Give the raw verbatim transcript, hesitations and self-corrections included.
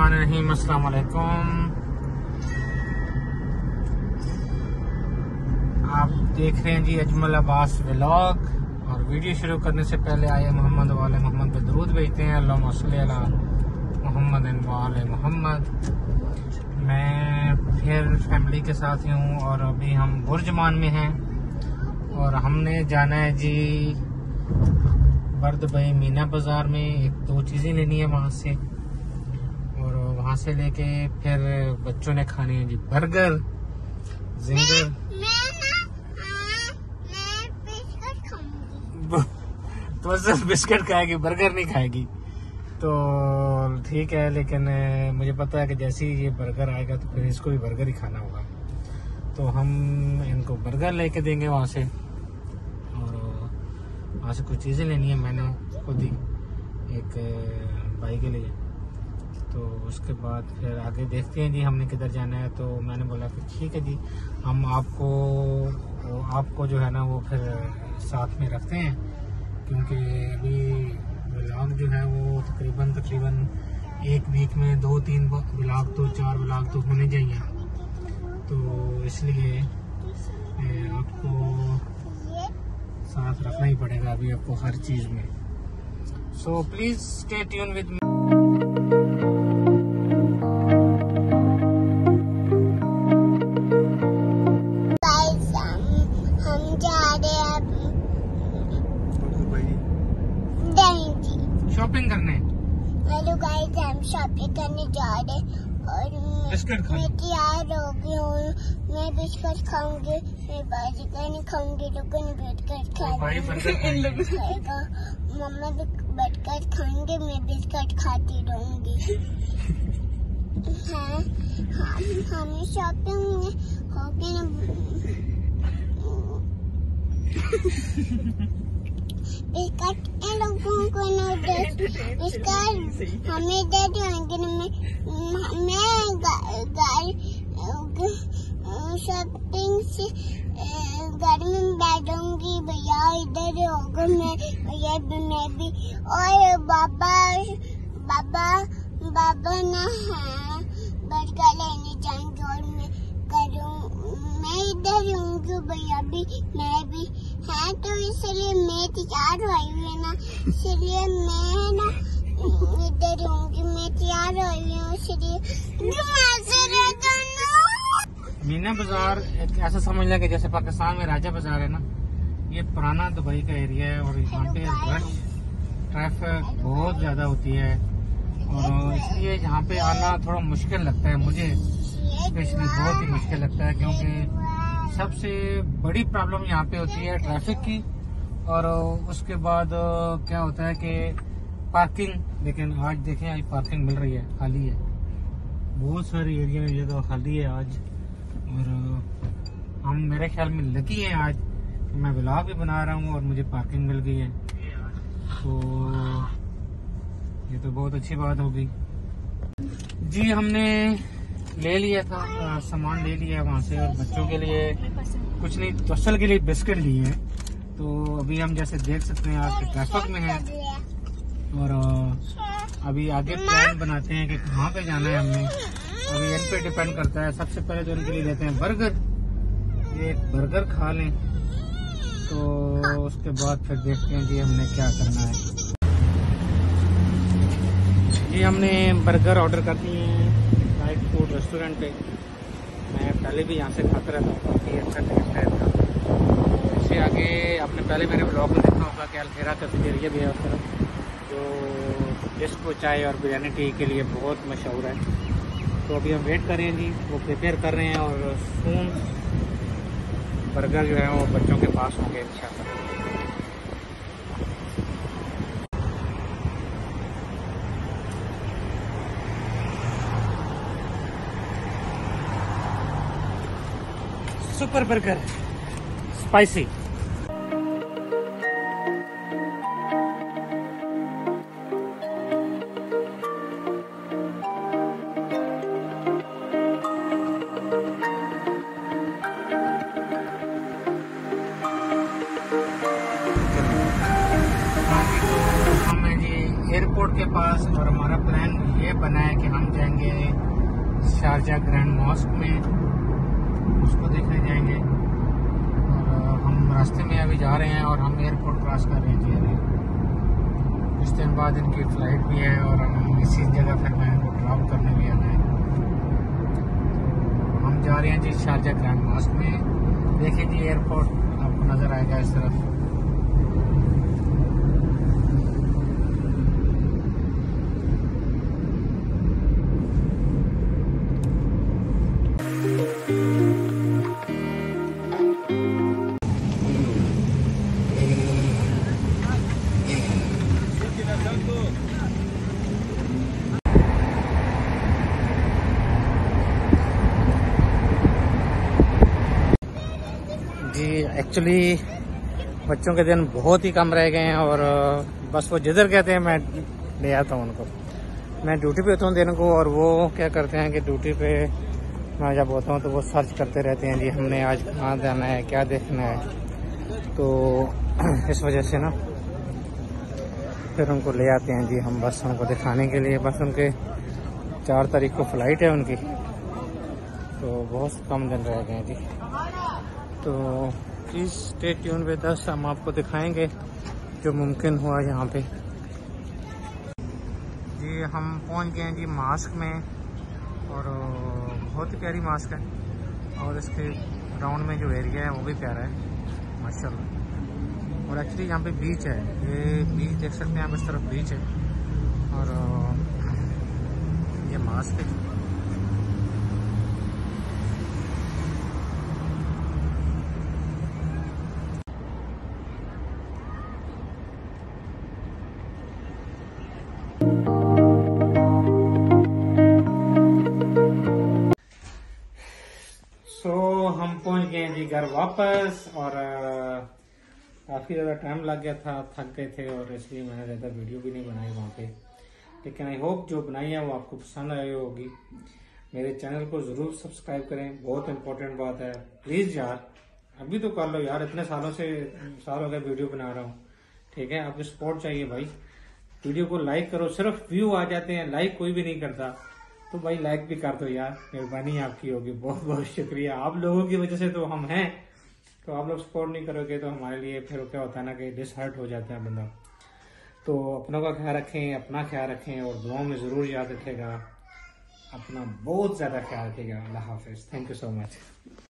बिस्मिल्लाहिर्रहमानिर्रहीम। अस्सलाम वालेकुम। आप देख रहे हैं जी अजमल अब्बास व्लॉग। और वीडियो शुरू करने से पहले आए मोहम्मद वाले मोहम्मद पे दरूद भेजते हैं। अल्लाहुम्मा सल्ली अला मोहम्मद वाले मोहम्मद। मैं फिर फैमिली के साथ ही हूँ और अभी हम बुर्जमान में हैं और हमने जाना है जी बर्द भाई मीना बाजार में। एक दो चीज़ें लेनी है वहाँ से और वहाँ से लेके फिर बच्चों ने खाने हैं जी बर्गर जिंगर। तो सिर्फ बिस्किट खाएगी, बर्गर नहीं खाएगी। तो ठीक है, लेकिन मुझे पता है कि जैसे ही ये बर्गर आएगा तो फिर इसको भी बर्गर ही खाना होगा। तो हम इनको बर्गर लेके देंगे वहाँ से और वहाँ से कुछ चीज़ें लेनी है मैंने खुद ही एक भाई के लिए। तो उसके बाद फिर आगे देखते हैं जी हमने किधर जाना है। तो मैंने बोला कि ठीक है जी, हम आपको आपको जो है ना वो फिर साथ में रखते हैं, क्योंकि अभी व्लॉग जो है वो तकरीबन तकरीबन एक वीक में दो तीन व्लॉग तो चार व्लॉग तो होने चाहिए। तो इसलिए आपको साथ रखना ही पड़ेगा अभी आपको हर चीज़ में। So please stay tune with me. Shopping करने हेलो गाइस, हम शॉपिंग करने जा रहे हैं और बिस्किट मैं तैयार हो गई हूँ। मैं बिस्किट खाऊंगी, मैं बर्गर नहीं खाऊंगी, लेकिन बिस्किट खाएगा। मम्मा बर्गर खाएंगे, मैं बिस्किट खाती रहूंगी। हाँ, हमें शॉपिंग हो गई ना। बिस्किट इन लोगों को नूडल्स बिस्किट हमें दे देंगे। मैं मैं शॉपिंग से घर में बैठूंगी। भैया इधर होगा, मैं भैया मैं भी और बाबा बाबा बाबा ना है बर्गर लेने जाएंगे और मैं करूँ मैं इधर होंगी, भैया भी मैं भी है। तो इसलिए मैं तैयार हुई हुई है ना, इसलिए मैं ना इधर होंगी, मैं तैयार हुई हूँ। इसलिए मीना बाजार एक ऐसा समझ लें कि जैसे पाकिस्तान में राजा बाजार है ना, ये पुराना दुबई का एरिया है और यहाँ पे रश ट्रैफिक बहुत ज्यादा होती है और इसलिए यहाँ पे आना थोड़ा मुश्किल लगता है मुझे, स्पेशली बहुत ही मुश्किल लगता है, क्योंकि सबसे बड़ी प्रॉब्लम यहाँ पे होती है ट्रैफिक की और उसके बाद क्या होता है कि पार्किंग। लेकिन आज देखें आज पार्किंग मिल रही है, खाली है, बहुत सारी एरिया में जगह खाली है आज। और हम मेरे ख्याल में लकी हैं आज, मैं व्लॉग भी बना रहा हूँ और मुझे पार्किंग मिल गई है, तो ये तो बहुत अच्छी बात होगी जी। हमने ले लिया था आ, सामान ले लिया वहाँ से और बच्चों के लिए कुछ नहीं, तवसल के लिए बिस्किट लिए हैं। तो अभी हम जैसे देख सकते हैं आज के ट्रैफिक में है और आ, अभी आगे प्लान बनाते हैं कि कहाँ पे जाना है हमने। अभी इन पे डिपेंड करता है। सबसे पहले तो इनके लिए लेते हैं बर्गर, ये एक बर्गर खा लें तो उसके बाद फिर देखते हैं जी हमने क्या करना है। जी हमने बर्गर ऑर्डर कर दिए हैं राइट फूड रेस्टोरेंट पे। मैं पहले भी यहाँ से खाता रहता हूँ, काफ़ी अच्छा टेस्ट है इसका। इससे आगे आपने पहले मेरे ब्लॉग में देखा होगा कि अलखेरा कैफेटेरिया भी है उस तरफ, जो डिस्को चाय और बिरयानी टी के लिए बहुत मशहूर है। तो अभी हम वेट कर रहे हैं जी, वो प्रिपेयर कर रहे हैं और सून बर्गर जो है वो बच्चों के पास होंगे इंशाल्लाह। Super burger spicy. एयरपोर्ट के पास और हमारा प्लान ये बना है कि हम जाएंगे शारजा ग्रैंड मॉस्क में, उसको देखने जाएंगे। और हम रास्ते में अभी जा रहे हैं और हम एयरपोर्ट क्रॉस कर रहे हैं जी अभी। कुछ दिन बाद इनकी फ़्लाइट भी है और हम इसी जगह फिर मैं इनको ड्रॉप करने भी आना है। तो हम जा रहे हैं जी शारजा ग्रैंड मॉस्क में। देखिए जी एयरपोर्ट आपको नज़र आएगा इस तरफ। जी एक्चुअली बच्चों के दिन बहुत ही कम रह गए हैं और बस वो जिधर कहते हैं मैं ले आता हूँ उनको। मैं ड्यूटी पे होता हूँ दिन को और वो क्या करते हैं कि ड्यूटी पे मैं जब होता हूँ तो वो सर्च करते रहते हैं जी हमने आज कहाँ जाना है, क्या देखना है। तो इस वजह से ना फिर उनको ले आते हैं जी हम बस उनको दिखाने के लिए। बस उनके चार तारीख को फ़्लाइट है उनकी, तो बहुत कम दिन रह गए हैं जी। तो please stay tune with us, हम आपको दिखाएंगे जो मुमकिन हुआ यहाँ पे। जी हम पहुँच गए हैं जी मास्क में और बहुत ही प्यारी मास्क है और इसके ग्राउंड में जो एरिया है वो भी प्यारा है माशाल्लाह। और एक्चुअली यहाँ पे बीच है, ये बीच देख सकते हैं आप, इस तरफ बीच है और ये मास्क है। सो so, हम पहुंच गए जी घर वापस और काफ़ी ज़्यादा टाइम लग गया था, थक गए थे और इसलिए मैंने ज़्यादा वीडियो भी नहीं बनाई वहाँ पे। लेकिन आई होप जो बनाई है वो आपको पसंद आई होगी। मेरे चैनल को ज़रूर सब्सक्राइब करें, बहुत इंपॉर्टेंट बात है। प्लीज़ यार अभी तो कर लो यार, इतने सालों से साल हो गए वीडियो बना रहा हूँ, ठीक है। आपकी सपोर्ट चाहिए भाई। वीडियो को लाइक करो, सिर्फ व्यू आ जाते हैं, लाइक कोई भी नहीं करता। तो भाई लाइक भी कर दो यार, मेहरबानी आपकी होगी, बहुत बहुत शुक्रिया। आप लोगों की वजह से तो हम हैं, तो आप लोग सपोर्ट नहीं करोगे तो हमारे लिए फिर क्या होता है ना कि डिसहर्ट हो जाता है बंदा। तो अपनों का ख्याल रखें, अपना ख्याल रखें और दुआओं में ज़रूर याद रखेगा। अपना बहुत ज़्यादा ख्याल रखेगा। अल्लाह हाफिज़। Thank you so much.